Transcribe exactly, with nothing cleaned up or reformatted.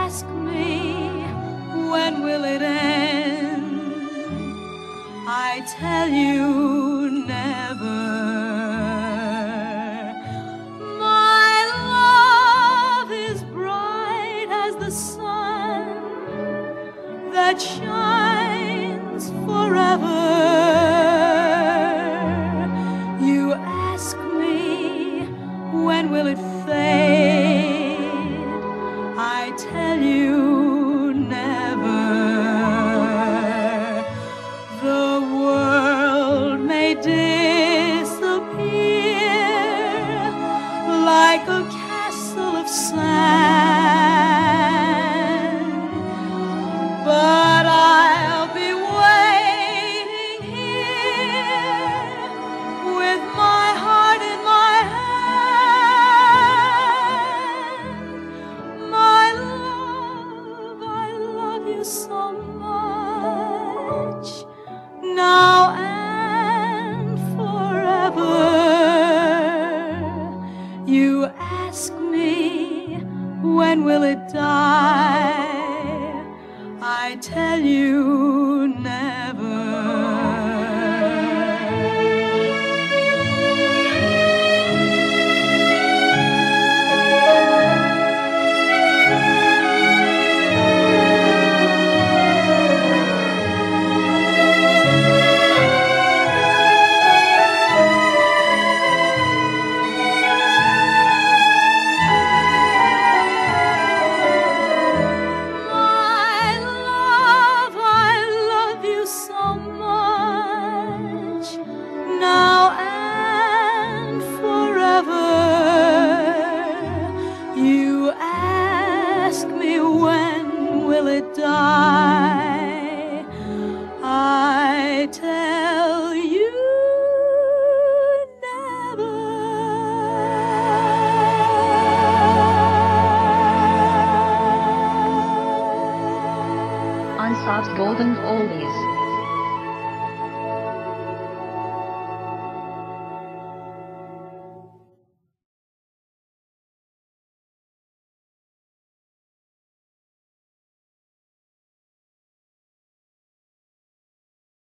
ask me, when will it end? I tell you, never. My love is bright as the sun that shines forever. You ask me, when will it fade? I tell you, never. The world may disappear like a castle of sand, but I'll be waiting here with my heart in my hand. My love, I love you so much, now and forever. You ask me, when will it die? I tell you, never. Die, I tell you, never. Unsolved Golden Oldies.